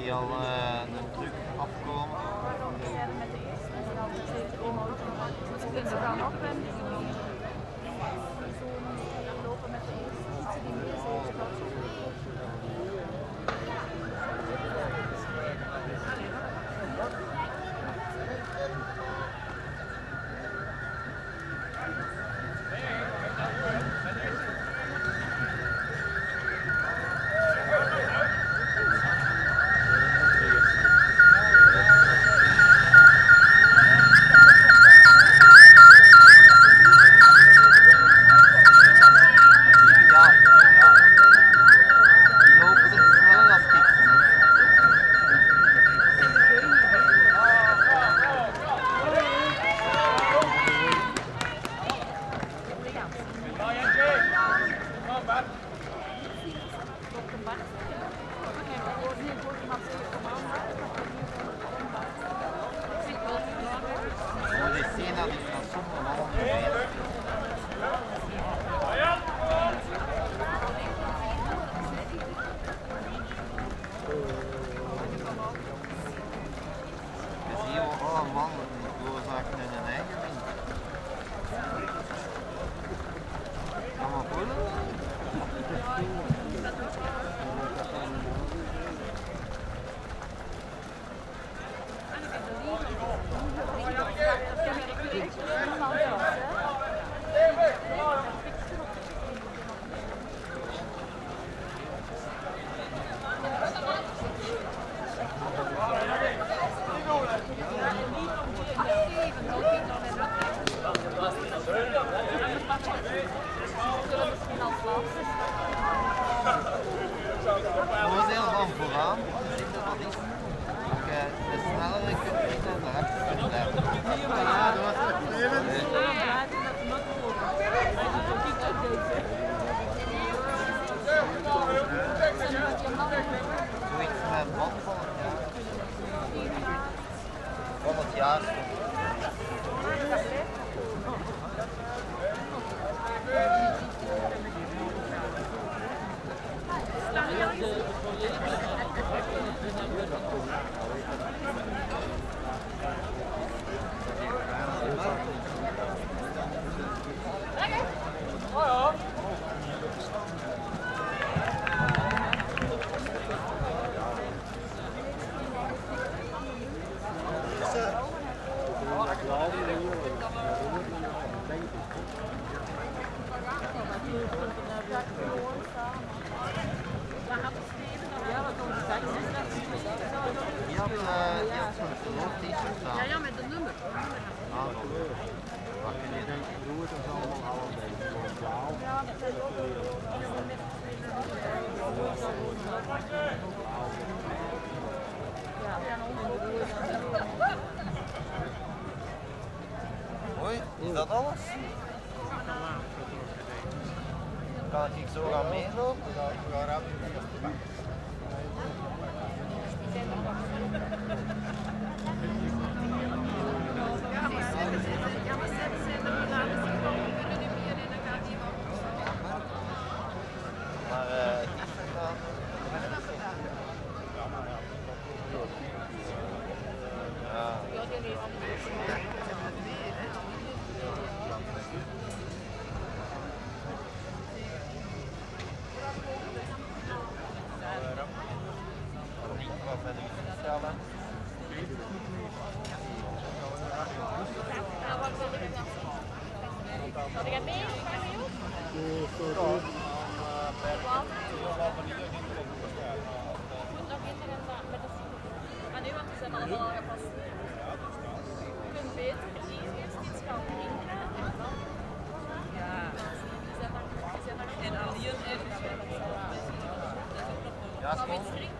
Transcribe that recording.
die al een druk afkomen. Met de eerste en dan zit er iemand. Dus ze gaan op en lopen met de eerste fietsen die meer zijn. Voordeel van vooraan is dat dat is. De snellere kunt niet naar achter kunnen blijven. Ja, dat was het. Zoiets met een band van het jaar. Van het jaar. Ja, met de nummer. Wat kun je denken? Roer, dat is allemaal al een beetje blauw. Ja, dat is ook Hoi, is dat alles? Kan ik zo gaan meelopen? Ja, ik ga rap. Had jij mee? Maar nu, want we zijn allemaal al gepasseerd. Je kunt beter eerst iets gaan drinken en dan... Ja. En alleen even... Ja,